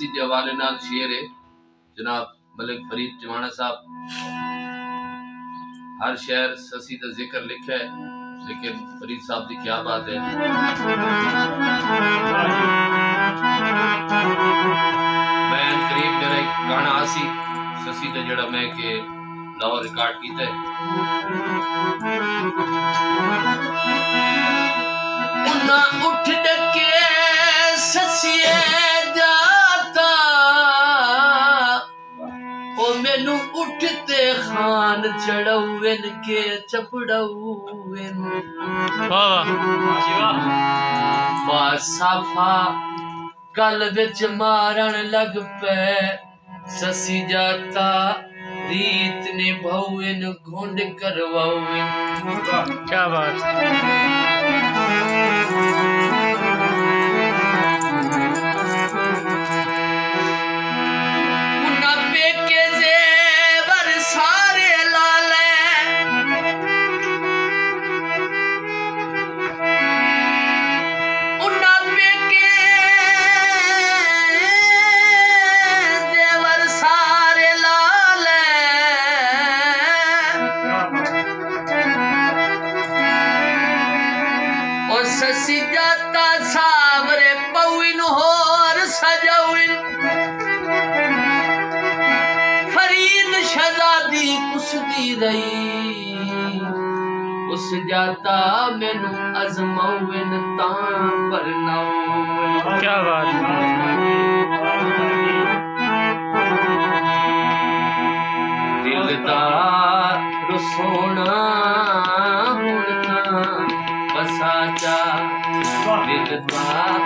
ससी के हवाले नाल शेर है जनाब मलिक फरीद टिवाणा साहब। हर शहर ससी का जिक्र लिखा है लेकिन फरीद साहब की क्या बात है। मैं करीब मेरा एक गाना आसी ससी का जड़ा मैं के लाहौर रिकॉर्ड किया है। उन्ना उठ डके ससिए जाता ओ मैनू उठते खान चढ़ावेन के चपड़ावेन साफा गल विच मारन लग पे ससी जाता रीत ने भौवेन घोंड करवावेन। क्या बात। ससी जाता सावरे पौइन होर सजाउन फरीद शहजादी कुसदी रही उस जाता मैनू अजमाउन तां परनाउन। क्या बात। दिलदार सोना बसाचा दिलदार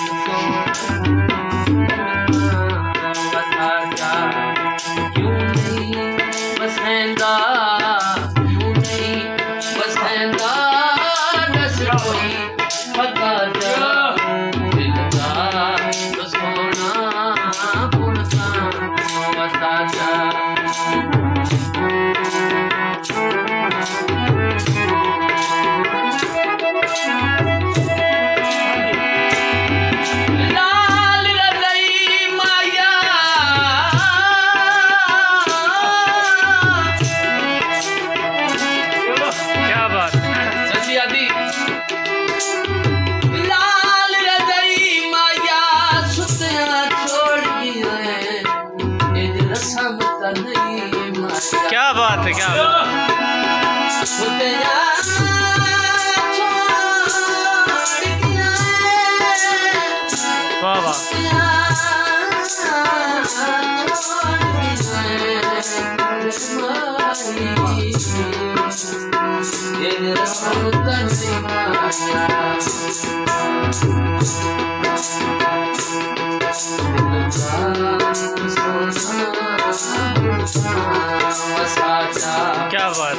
बसाचा क्यों नहीं बसेंदा क्यों नहीं बसेंदा दस कोई पता जा दिलदार सोना बुनता बसाचा। क्या बात है। क्या बात। वाह वाह। क्या बात।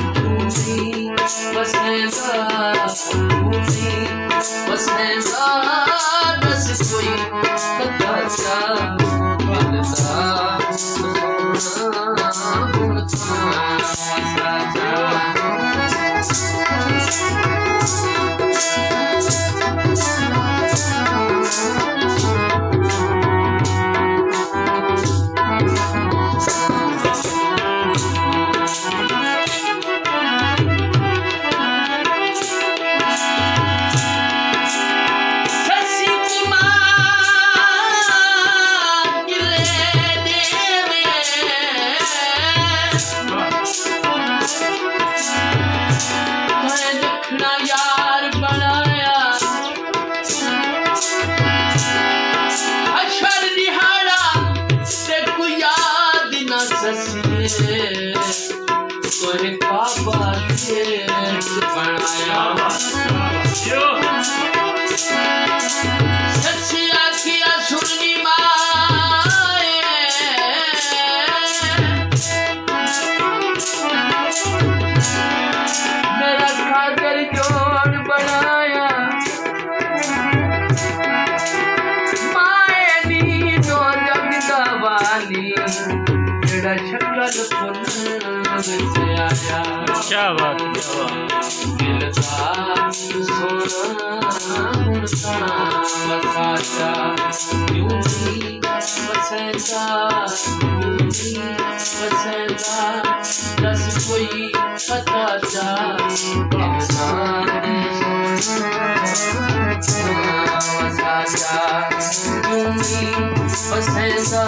क्या बात। सोना बसैंदा बसैंदा दस कोई पता चा बसैंदा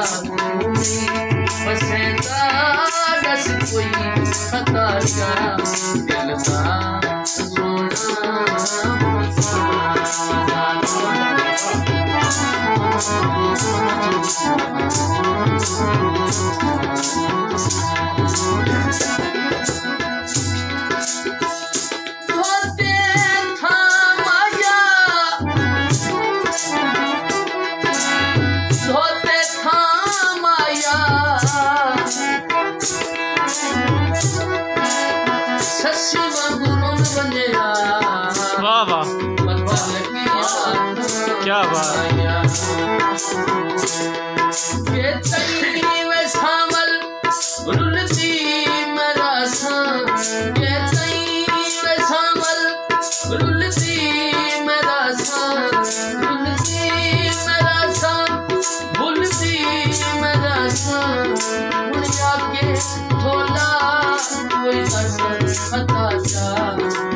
बसैंदा दस कोई पता चा दिल दा वाह वाह क्या बात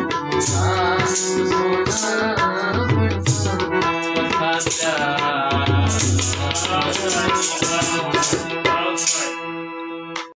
सोना